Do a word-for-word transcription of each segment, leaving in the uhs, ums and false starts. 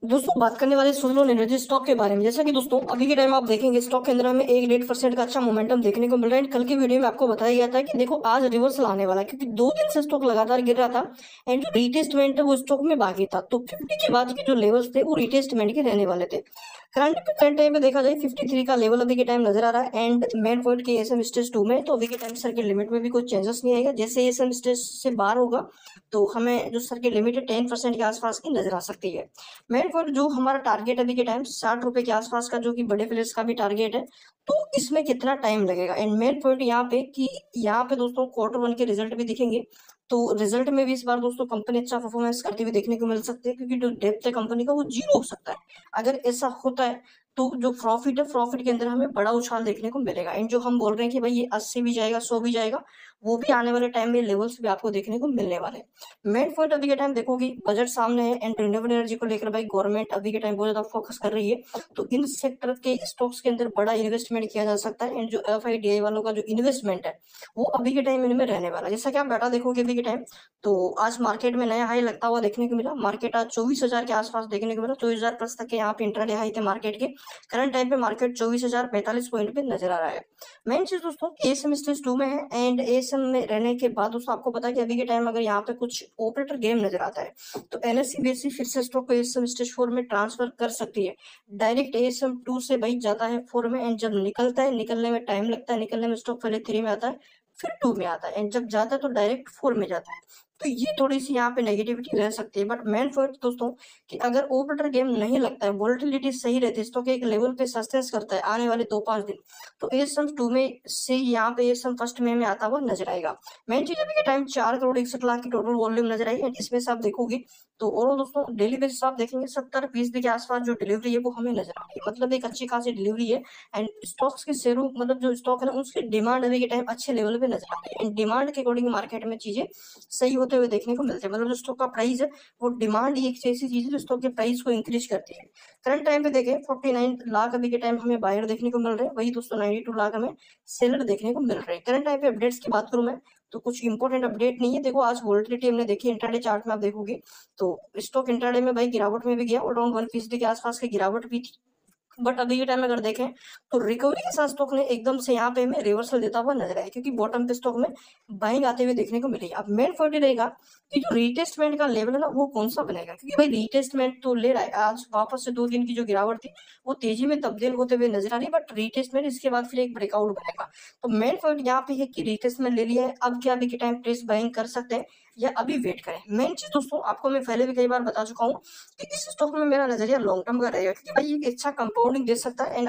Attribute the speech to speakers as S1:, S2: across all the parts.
S1: दोस्तों बात करने वाले सुनो एनर्जी स्टॉक के बारे में। जैसा कि दोस्तों अभी के टाइम आप देखेंगे स्टॉक के अंदर हमें एक डेढ़ परसेंट का अच्छा मोमेंटम देखने को मिल रहा है। कल की वीडियो में आपको बताया गया था कि देखो आज रिवर्सल आने वाला है, क्योंकि दो दिन से स्टॉक लगातार गिर रहा था एंड जो रिटेस्टमेंट है वो स्टॉक में बाकी था। तो फिफ्टी के बाद के जो लेवल्स थे वो रिटेस्टमेंट के रहने वाले थे। करंट करंट टाइम में देखा जाए फिफ्टी थ्री का लेवल अभी के टाइम नजर आ रहा है एंड मेन पॉइंट के एसएम स्टेज टू में, तो अभी के टाइम सर के लिमिट में भी कोई चेंजेस नहीं आएगा। जैसे एसएम स्टेज से बाहर होगा तो हमें जो सर की लिमिट है टेन परसेंट के आसपास की नजर आ सकती है। मेन पॉइंट जो हमारा टारगेट अभी के टाइम साठ रुपए के आसपास का, जो कि बड़े प्लेयर्स का भी टारगेट है, तो इसमें कितना टाइम लगेगा। एंड मेन पॉइंट यहाँ पे कि यहाँ पे दोस्तों क्वार्टर वन के रिजल्ट भी दिखेंगे, तो रिजल्ट में भी इस बार दोस्तों कंपनी अच्छा परफॉर्मेंस करती हुई देखने को मिल सकती है, क्योंकि जो डेप्थ है कंपनी का वो जीरो हो सकता है। अगर ऐसा होता है तो जो प्रॉफिट है प्रॉफिट के अंदर हमें बड़ा उछाल देखने को मिलेगा। एंड जो हम बोल रहे हैं कि भाई ये अस्सी भी जाएगा सौ भी जाएगा, वो भी आने वाले टाइम में लेवल्स भी आपको देखने को मिलने वाले हैं। मेन पॉइंट अभी के टाइम देखोगे बजट सामने है एंड रिन्यूएबल एनर्जी को लेकर भाई गवर्नमेंट अभी के टाइम बहुत ज्यादा फोकस कर रही है, तो इन सेक्टर के स्टॉक्स के अंदर बड़ा इन्वेस्टमेंट किया जा सकता है। एंड जो एफ आई डी आई वालों का जो इन्वेस्टमेंट है वो अभी के टाइम इनमें रहने वाला है। जैसा कि आप डाटा देखोगे अभी के टाइम, तो आज मार्केट में नया हाई लगता हुआ देखने को मिला। मार्केट आज चौबीस हजार के आसपास देखने को मिला, चौबीस हजार प्लस तक के यहाँ पे इंट्राडे हाई थे मार्केट के। करंट टाइम पे मार्केट चौबीस हजार पैंतालीस पॉइंट पे नजर आ रहा है। मेन चीज दोस्तों एएसएम स्टेज टू में है एंड एएसएम में रहने के बाद दोस्तों आपको पता है कि अभी के टाइम अगर यहाँ पे कुछ ऑपरेटर गेम नजर आता है तो एनएससी बीएससी फिर से स्टॉक को एएसएम स्टेज फोर में ट्रांसफर कर सकती है। डायरेक्ट एएसएम टू से भाई जाता है फोर में एंड जब निकलता है निकलने में टाइम लगता है, निकलने में स्टॉक पहले थ्री में आता है फिर टू में आता है एंड जब जाता है तो डायरेक्ट फोर में जाता है। तो ये थोड़ी सी यहाँ पे नेगेटिविटी रह सकती है। बट मेन पॉइंट दोस्तों कि अगर ऑपरेटर गेम नहीं लगता है, वोलेटिलिटी सही रहती है, स्टॉक एक लेवल पे सस्टेंस करता है आने वाले दो पांच दिन, तो एएसएम टू में से यहाँ पे एएसएम फर्स्ट में में आता हुआ नजर आएगा। मेन चीज अभी के टाइम चार करोड़ इकसठ लाख की टोटल वॉल्यूम नजर आई एंड इसमें से आप देखोगे तो ओवरऑल दोस्तों डेली बेसिस आप देखेंगे सत्तर फीसदी के आसपास जो डिलीवरी है वो हमें नजर आ रही है, मतलब एक अच्छी खासी डिलीवरी है। एंड स्टॉक्स के शेयरों मतलब जो स्टॉक है ना उसकी डिमांड अभी के टाइम अच्छे लेवल पे नजर आ रही है एंड डिमांड के अकॉर्डिंग मार्केट में चीजें सही होते हुए देखने को मिलते हैं। मतलब जो स्टॉक का प्राइस है वो डिमांड ही एक ऐसी चीज है जो स्टॉक के प्राइस को इंक्रीज करती है। करंट टाइम पे देखें फोर्टी नाइन लाख अभी के टाइम हमें बायर देखने को मिल रहे हैं, वही दोस्तों नाइनटी टू लाख हमें सेलर देखने को मिल रहे हैं। करंट टाइम पे अपडेट्स की बात करूं मैं तो कुछ इंपॉर्टेंट अपडेट नहीं है। देखो आज वोलेटिलिटी हमने देखी इंट्राडे चार्ट में आप देखोगे तो स्टॉक इंट्राडे में भाई गिरावट में भी गया और अराउंड वन फीसदी के आसपास की गिरावट भी थी। बट अभी के टाइम में अगर देखें तो रिकवरी के साथ स्टॉक ने एकदम से यहाँ पे हमें रिवर्सल देता हुआ नजर आया, क्योंकि बॉटम पे स्टॉक में बाइंग आते हुए देखने को मिली। अब मेन पॉइंट रहेगा कि जो रीटेस्टमेंट का लेवल है ना वो कौन सा बनेगा, क्योंकि भाई रीटेस्टमेंट तो ले रहा है, आज वापस से दो दिन की जो गिरावट थी वो तेजी में तब्दील होते हुए नजर आ रही है, बट रीटेस्टमेंट इसके बाद फिर एक ब्रेकआउट बनेगा। तो मेन पॉइंट यहाँ पे है कि रीटेस्टमेंट ले लिया है, अब क्या अभी के टाइम प्रेस बाइंग कर सकते हैं या अभी वेट करें। मेन चीज दोस्तों आपको मैं पहले भी कई बार बता चुका हूँ कि इस स्टॉक में मेरा नजरिया लॉन्ग टर्म का रहेगा, क्योंकि भाई ये एक अच्छा कंपाउंडिंग दे सकता है एंड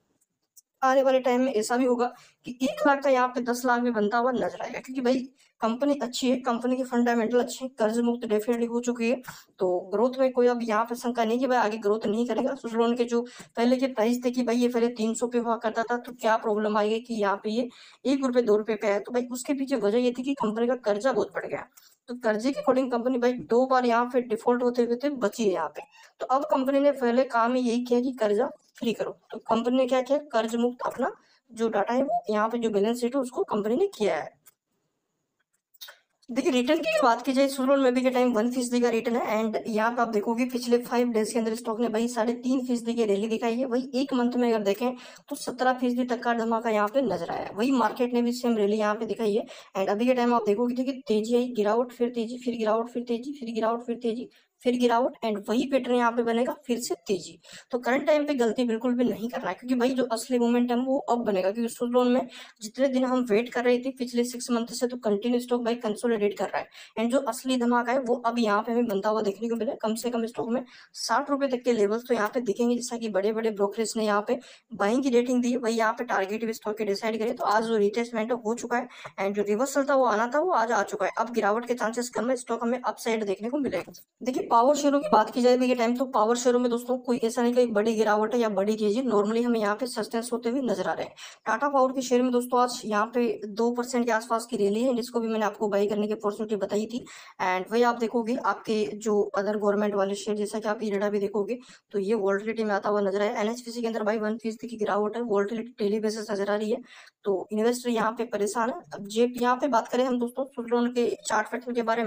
S1: आने वाले टाइम में ऐसा भी होगा कि एक लाख का यहाँ पे दस लाख भी बनता हुआ नजर आएगा, क्योंकि भाई कंपनी अच्छी है, कंपनी के फंडामेंटल अच्छे हैं, कर्ज मुक्त डेफिनेटली हो चुकी है। तो ग्रोथ में कोई अब यहाँ पे शंका नहीं कि भाई आगे ग्रोथ नहीं करेगा। सुजलोन के जो पहले के प्राइस थे कि भाई ये पहले तीन सौ पे हुआ करता था तो क्या प्रॉब्लम आएगी कि यहाँ पे ये एक रुपए दो रुपए पे है, तो भाई उसके पीछे वजह ये थी कि कंपनी का कर्जा बहुत बढ़ गया। तो कर्जे के अकॉर्डिंग कंपनी भाई दो बार यहाँ पे डिफॉल्ट होते हुए थे बची है यहाँ पे। तो अब कंपनी ने पहले काम ही यही किया कि कर्जा फ्री करो, तो कंपनी ने क्या किया कर्ज मुक्त अपना जो डाटा है वो यहाँ पे जो बैलेंस शीट है उसको कंपनी ने किया है। देखिए रिटर्न की बात की जाए सुजलोन में भी के टाइम वन फीसदी का रिटर्न है एंड यहाँ पे आप देखोगे पिछले फाइव डेज के अंदर स्टॉक ने भाई साढ़े तीन फीसदी की रैली दिखाई है। वही एक मंथ में अगर देखें तो सत्रह फीसदी तक का धमाका यहाँ पे नजर आया है, वही मार्केट ने भी सेम रैली यहाँ पे दिखाई है। एंड अभी के टाइम आप देखोगे देखिए तेजी आई गिरावट फिर तेजी फिर गिरावट फिर तेजी फिर गिरावट फिर तेजी फिर गिरावट एंड वही पैटर्न यहाँ पे बनेगा फिर से तेजी। तो करंट टाइम पे गलती बिल्कुल भी नहीं करना है, क्योंकि भाई जो असली मोमेंटम वो अब बनेगा, क्योंकि सुजलोन में जितने दिन हम वेट कर रहे थे पिछले सिक्स मंथ से तो कंटिन्यू स्टॉक भाई कंसोलिडेट कर रहा है एंड जो असली धमाका है वो अब यहाँ पे हमें बनता हुआ देखने को मिला। कम से कम स्टॉक में साठ रुपए तक के लेवल्स तो यहाँ पे दिखेंगे, जैसा कि बड़े बड़े ब्रोकरेज ने यहाँ पे बाइंग की रेटिंग दी है, वही यहाँ पे टारगेट भी स्टॉक के डिसाइड करे। तो आज जो रिटेस्टमेंट हो चुका है एंड जो रिवर्सल था वो आना था वो आज आ चुका है, अब गिरावट के चांसेस कम है, स्टॉक हमें अपसाइड देखने को मिलेगा। देखिए पावर शेयरों की बात की जाए अभी के टाइम तो पावर शेयरों में दोस्तों कोई ऐसा नहीं कि बड़ी गिरावट है या बड़ी तेजी, नॉर्मली हमें यहाँ पे सस्टेंस होते हुए नजर आ रहे हैं। टाटा पावर के शेयर में दोस्तों आज यहाँ पे दो परसेंट के आसपास की रैली है, जिसको भी मैंने आपको बाई करने की अपॉर्चुनिटी बताई थी। एंड वही आप देखोगे आपके जो अदर गवर्नमेंट वाले शेयर जैसा कि आप इरेडा भी देखोगे तो ये वोल्टिलिटी में आता हुआ नजर आया। एनएचपीसी के अंदर भाई वन फीसदी की गिरावट है, वोल्टिलिटी डेली बेसिस नजर आ रही है, तो इन्वेस्टर यहाँ पे परेशान है। अब जेप यहाँ पे बात करें हम दोस्तों सुजलोन के चार्ट पैटर्न के बारे में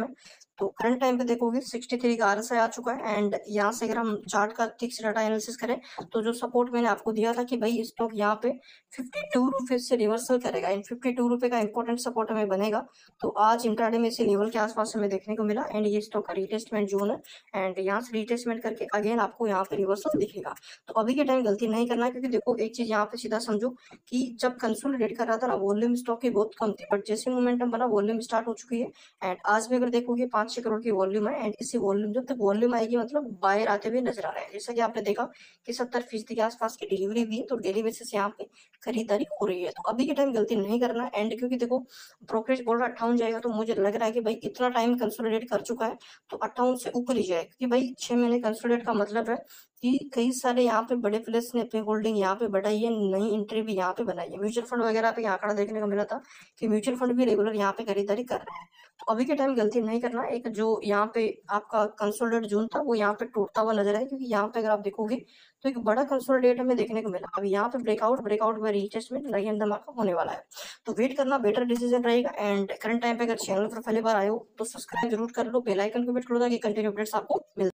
S1: तो करंट टाइम पे देखोगे सिक्सटी थ्री का आरएसआई आ चुका है एंड यहाँ से अगर हम चार्ट का ठीक से डाटा एनालिसिस करें तो जो सपोर्ट मैंने आपको दिया था कि भाई स्टॉक यहाँ पे फिफ्टी टू रुपए से रिवर्सल करेगा, इन फिफ्टी टू रुपए का इंपॉर्टेंट सपोर्ट हमें बनेगा। तो आज इंट्राडे में इसी लेवल के आसपास हमें देखने को मिला एंड ये स्टॉक का रिटेस्टमेंट जोन है एंड यहाँ से रिटेस्टमेंट करके अगेन आपको यहाँ पे रिवर्सल दिखेगा। तो अभी के टाइम गलती नहीं करना है, क्योंकि देखो एक चीज यहाँ पे सीधा समझो कि जब कंसोलिडेट कर रहा था ना वॉल्यूम स्टॉक की बहुत कम थी, बट जैसे मोमेंटम बना वॉल्यूम स्टार्ट हो चुकी है एंड आज भी अगर देखोगे पांच छह करोड़ की वॉल्यूम है एंड इसी वॉल्यूम जब तक वॉल्यूम आएगी मतलब बाहर आते हुए नजर आ रहे हैं। जैसा कि आपने देखा कि सत्तर फीसदी के आसपास की डिलीवरी भी है, तो डेली बेसिस यहाँ पे खरीदारी हो रही है। तो अभी के टाइम गलती नहीं करना एंड क्योंकि देखो ब्रोकरेज बोल रहा अट्ठावन जाएगा, तो मुझे लग रहा है कि भाई इतना टाइम कंसोलिडेट कर चुका है तो अट्ठावन से ऊपर ही जाए, क्योंकि भाई छह महीने कंसोलिडेट का मतलब है कि कई सारे यहाँ पे बड़े प्लेयर्स ने अपनी होल्डिंग यहाँ पे बढ़ाई है, नई एंट्री भी यहाँ पे बनाई है। म्यूचुअल फंड वगैरह पे आंकड़ा देखने को मिला था कि म्यूचुअल फंड भी रेगुलर यहाँ पे खरीदारी कर रहे हैं। तो अभी के टाइम गलती नहीं करना, एक जो यहाँ पे आपका कंसोलिडेट जोन था वो यहाँ पे टूटता हुआ नजर आए, क्योंकि यहाँ पे अगर आप देखोगे तो एक बड़ा कंसोलिडेट हमें देखने को मिला। अभी यहाँ पे ब्रेकआउट ब्रेकआउट में रीटेस्टमेंट लगन धमाका होने वाला है, तो वेट करना बेटर डिसीजन रहेगा। एंड करंट टाइम पे अगर चैनल पर पहली बार आए हो तो सब्सक्राइब जरूर कर लो, बेल आइकन को भी क्लिक करो ताकि कंटिन्यू अपडेट्स आपको मिल